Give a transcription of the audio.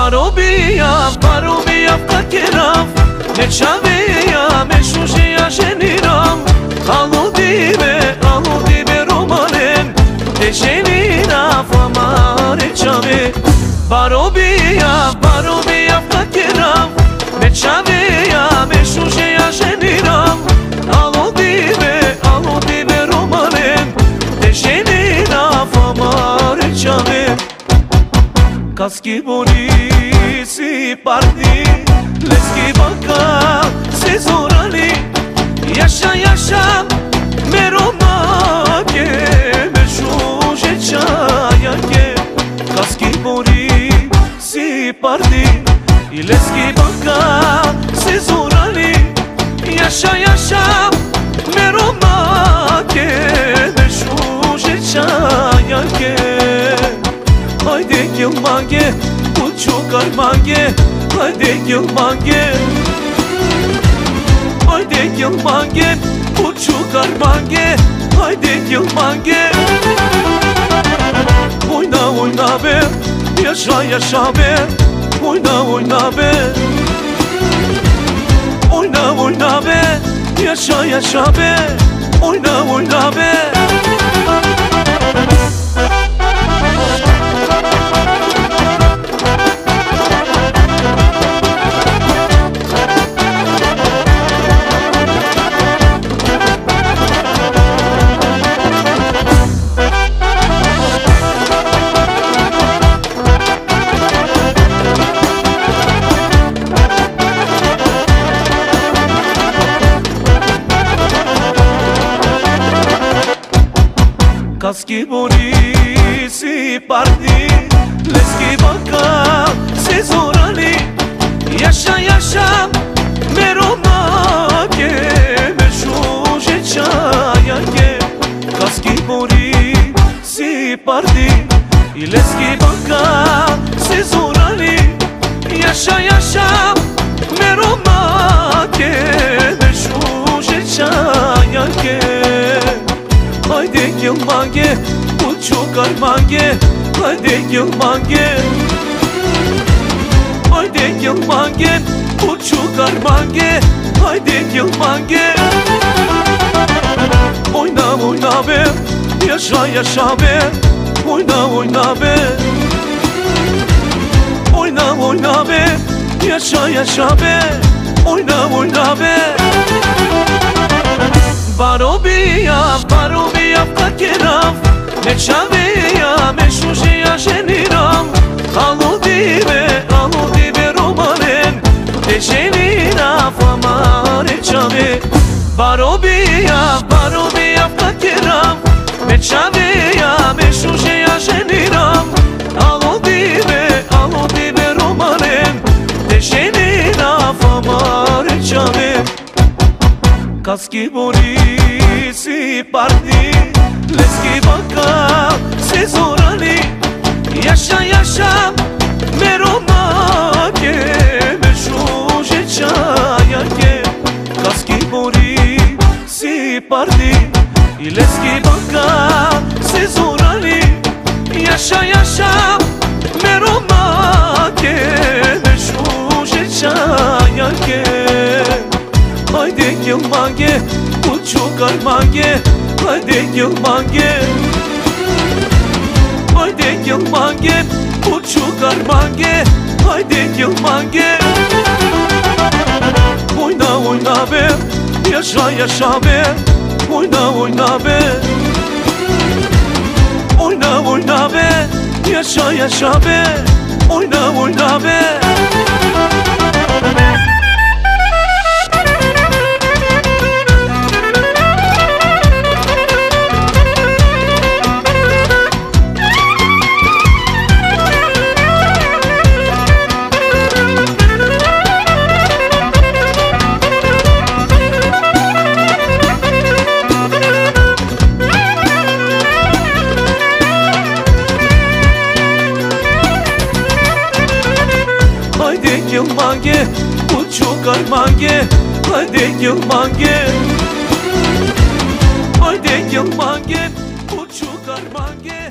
Barobia vkakeram Me qaveja, me shusheja zheniram Alodive romanen Te zhenira famare qave Barobia vkakeram Me qaveja, me shusheja zheniram Alodive romanen Te zhenira famare qave Kaski boni si parti Leski baka se zorali Yaşa me romake Me shushe qajake Kaski boni si parti Leski baka se zorali Yaşa me romake Me shushe qajake Haydi yılmage, uçuk armage Haydi yılmage Haydi yılmage, uçuk armage Haydi yılmage Oyna be, yaşa be Oyna be Oyna be, yaşa be Oyna be Kaski boni si parti Leski baka se zorali Yaşa me romake Me shushe qajake Kaski boni si parti Leski baka se zorali Yaşa me romake Me shushe qajake Haydi yılmage, uçuk armage Haydi yılmage Haydi yılmage, uçuk armage Haydi yılmage Oyna be, yaşa be Oyna be Oyna be, yaşa be Oyna be Barobia vkakeram Me qaveja, me shusheja zheniram Alodive romanen Te zhenira famare qave Barobia vkakeram Me qaveja, me shusheja zheniram Alodive romanen Te zhenira famare qave Kaski boni si parti Leski baka se zorali Yaşa me romake Me shushe qajake Kaski boni si parti Leski baka se zorali Yaşa me romake Me shushe qajake Haydi yılmage, uçuk armage Haydi yılmage Haydi yılmage, uçuk armage Haydi yılmage Oyna be, yaşa be Oyna be Oyna be, yaşa be Oyna be yılmage, uçuk armage Haydi yılmage Haydi yılmage, uçuk armage